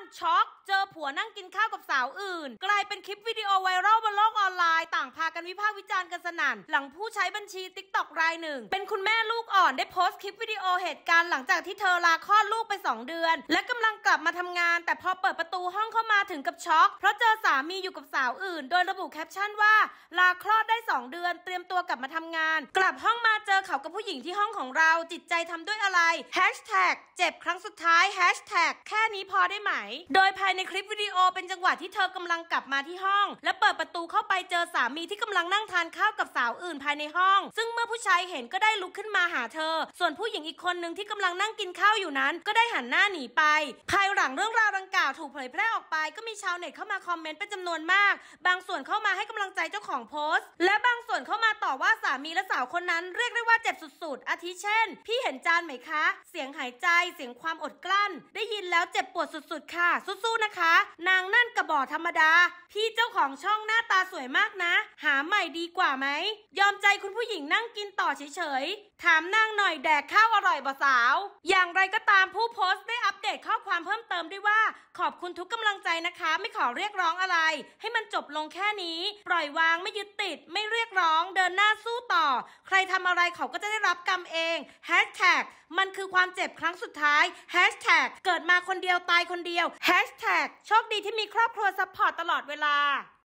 ช็อกเจอผัวนั่งกินข้าวกับสาวอื่นกลายเป็นคลิปวิดีโอไวรัลบนโลกออนไลน์ต่างพากันวิพากษ์วิจารณ์กันสนั่นหลังผู้ใช้บัญชี TikTok รายหนึ่งเป็นคุณแม่ลูกอ่อนได้โพสต์คลิปวิดีโอเหตุการณ์หลังจากที่เธอลาคลอดลูกไป2 เดือนและกำลังกลับมาทำงานแต่พอเปิดประตูห้องเข้ามาถึงกับช็อกเพราะเจอสามีอยู่กับสาวอื่นโดยระบุแคปชั่นว่าลาคลอดได้2 เดือนเตรียมตัวกลับมาทำงานกลับห้องมาเจอเขากับผู้หญิงที่ห้องของเราจิตใจทำด้วยอะไรแฮชแท็กเจ็บครั้งสุดท้ายแฮชแท็กแค่นี้พอได้ไหมโดยภายในคลิปวิดีโอเป็นจังหวะที่เธอกำลังกลับมาที่ห้องและเปิดประตูเข้าไปเจอสามีที่กำลังนั่งทานข้าวกับสาวอื่นภายในห้องซึ่งเมื่อผู้ชายเห็นก็ได้ลุกขึ้นมาหาเธอส่วนผู้หญิงอีกคนนึงที่กำลังนั่งกินข้าวอยู่นั้นก็ได้หันหน้าหนีไปภายหลังเรื่องราวดังกล่าวถูกเผยแพร่ออกไปก็มีชาวเน็ตเข้ามาคอมเมนต์เป็นจำนวนมากบางส่วนเข้ามาให้กำลังใจเจ้าของโพสต์และบางส่วนเข้ามาต่อว่าสามีและสาวคนนั้นเรียกได้ว่าเจ็บสุดๆอาทิเช่นพี่เห็นจานไหมคะเสียงหายใจเสียงความอดกลั้นได้ยินแล้วเจ็บปวดสุดๆค่ะสู้ๆนะคะนางนั่นกระบอกธรรมดาพี่เจ้าของช่องหน้าตาสวยมากนะหาใหม่ดีกว่าไหมยอมใจคุณผู้หญิงนั่งกินต่อเฉยๆถามนางหน่อยแดกข้าวอร่อยบ่สาวอย่างไรก็ตามผู้โพสต์ได้อัปเดตข้อความเพิ่มเติมด้วยว่าขอบคุณทุกกำลังใจนะคะไม่ขอเรียกร้องอะไรให้มันจบลงแค่นี้ปล่อยวางไม่ยึดติดไม่เรียกร้องเดินหน้าสู้ต่อใครทำอะไรเขาก็จะได้รับกรรมเองแฮชแท็กมันคือความเจ็บครั้งสุดท้ายแฮชแท็กเกิดมาคนเดียวตายคนเดียวแฮชแท็กโชคดีที่มีครอบครัวซัพพอร์ตตลอดเวลา